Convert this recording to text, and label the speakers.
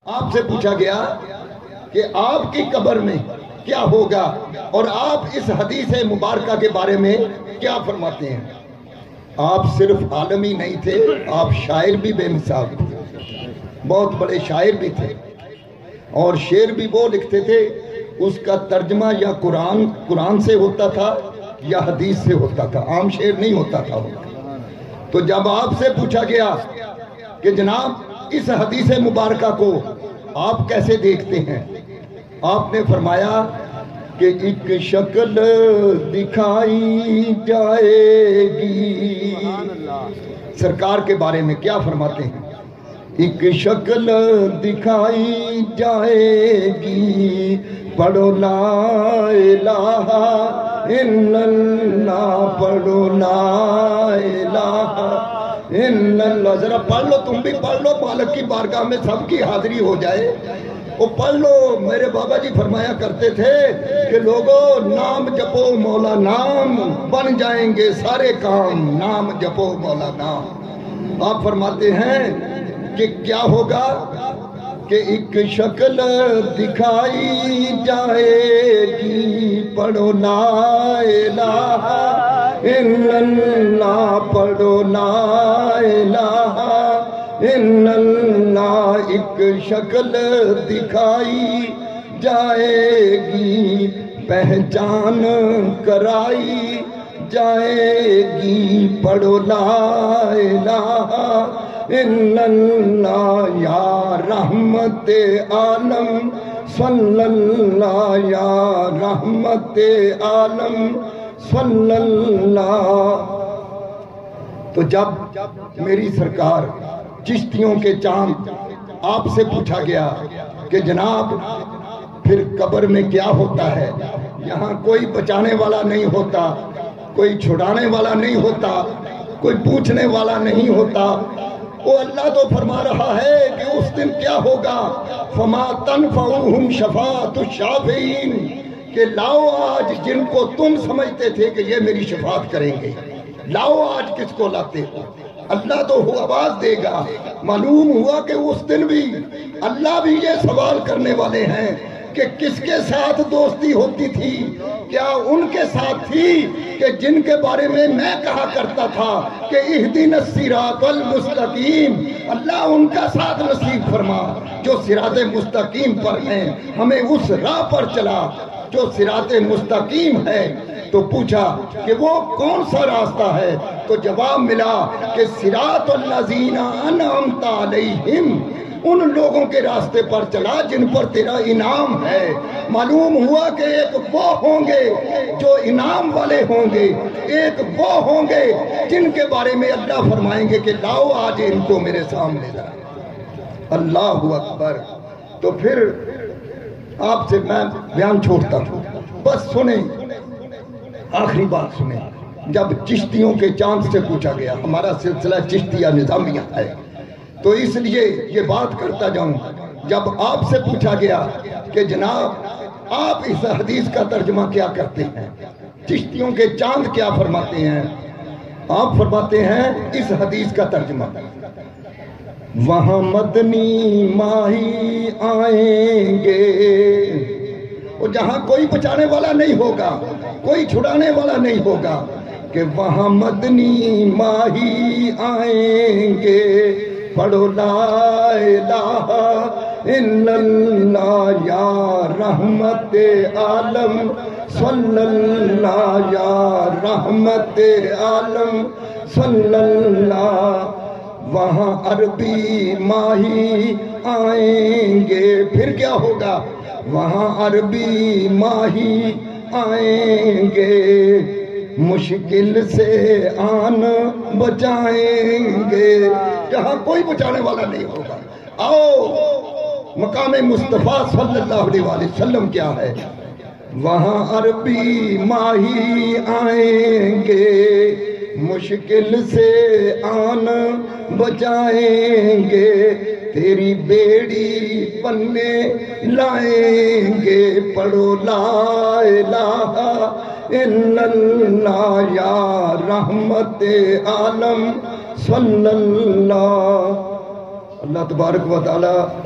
Speaker 1: آپ سے پوچھا گیا کہ آپ کی قبر میں کیا ہوگا اور آپ اس حدیث مبارکہ کے بارے میں کیا فرماتے ہیں؟ آپ صرف عالم ہی نہیں تھے، آپ شاعر بھی بے مثال تھے، بہت بڑے شاعر بھی تھے، اور شعر بھی وہ لکھتے تھے اس کا ترجمہ یا قرآن سے ہوتا تھا یا حدیث سے ہوتا تھا، عام شعر نہیں ہوتا تھا۔ تو جب آپ سے پوچھا گیا کہ جناب اس حدیث مبارکہ کو آپ کیسے دیکھتے ہیں، آپ نے فرمایا کہ ایک شکل دکھائی جائے گی۔ سرکار کے بارے میں کیا فرماتے ہیں؟ ایک شکل دکھائی جائے گی، پڑھو لا الہ الا اللہ، پڑھو لا الہ الا اللہ۔ ذرا پڑھ لو، تم بھی پڑھ لو، مالک کی بارگاہ میں سب کی حاضری ہو جائے، وہ پڑھ لو۔ میرے بابا جی فرمایا کرتے تھے کہ لوگو نام جپو مولا نام، بن جائیں گے سارے کام، نام جپو مولا نام۔ آپ فرماتے ہیں کہ کیا ہوگا کہ ایک شکل دکھائی جائے گی، پڑھو لا الہ الا اللہ، پڑھو لا الہ الا اللہ۔ ایک شکل دکھائی جائے گی، پہچان کرائی جائے گی، پڑھو لا الہ الا اللہ۔ یا رحمت عالم صلی اللہ، یا رحمت عالم صلی اللہ۔ تو جب میری سرکار چشتیوں کے چاند آپ سے پوچھا گیا کہ جناب پھر قبر میں کیا ہوتا ہے، یہاں کوئی بچانے والا نہیں ہوتا، کوئی چھڑانے والا نہیں ہوتا، کوئی پوچھنے والا نہیں ہوتا، وہ اللہ تو فرما رہا ہے کہ اس دن کیا ہوگا، فما تنفعہم شفاعت الشافعین، کہ لاؤ آج جن کو تم سمجھتے تھے کہ یہ میری شفاعت کریں گے، لاؤ آج کس کو لاتے ہو۔ اللہ تو آواز دے گا۔ معلوم ہوا کہ اس دن بھی اللہ بھی یہ سوال کرنے والے ہیں کہ کس کے ساتھ دوستی ہوتی تھی، کیا ان کے ساتھ تھی کہ جن کے بارے میں کہا کرتا تھا کہ اہدنا الصراط المستقیم، اللہ ان کا ساتھ نصیب فرما جو صراط مستقیم پر ہیں، ہمیں اس راہ پر چلا جو صراط مستقیم ہے۔ تو پوچھا کہ وہ کون سا راستہ ہے، تو جواب ملا کہ صراط الذین انعمت علیہم، ان لوگوں کے راستے پر چلا جن پر تیرا انعام ہے۔ معلوم ہوا کہ ایک وہ ہوں گے جو انعام والے ہوں گے، ایک وہ ہوں گے جن کے بارے میں اللہ فرمائیں گے کہ لاؤ آج ان کو میرے سامنے لا۔ اللہ اکبر۔ تو پھر آپ سے میں بیان چھوڑتا ہوں، بس سنیں، آخری بات سنیں۔ جب چشتیوں کے چاند سے پوچھا گیا، ہمارا سلسلہ چشتیہ نظامیہ ہے تو اس لیے یہ بات کرتا جاؤں، جب آپ سے پوچھا گیا کہ جناب آپ اس حدیث کا ترجمہ کیا کرتے ہیں، چشتیوں کے چاند کیا فرماتے ہیں، آپ فرماتے ہیں اس حدیث کا ترجمہ، وہاں مدنی ماہی آئیں گے، وہ جہاں کوئی بچانے والا نہیں ہوگا، کوئی چھڑانے والا نہیں ہوگا، کہ وہاں مدنی ماہی آئیں گے، پڑھو لا الہ الا اللہ، یا رحمت عالم صلی اللہ، یا رحمت عالم صلی اللہ۔ وہاں عربی ماہی آئیں گے، پھر کیا ہوگا، وہاں عربی ماہی آئیں گے، مشکل سے آن بچائیں گے، جہاں کوئی بچانے والا نہیں ہوگا۔ آؤ مقام مصطفیٰ صلی اللہ علیہ وآلہ وسلم کیا ہے، وہاں عربی ماہی آئیں گے، مشکل سے آن بچائیں گے، تیری بیڑی پنے لائیں گے، پڑھو لا الہ الا اللہ، یا رحمت عالم صلی اللہ۔ اللہ تبارک و تعالی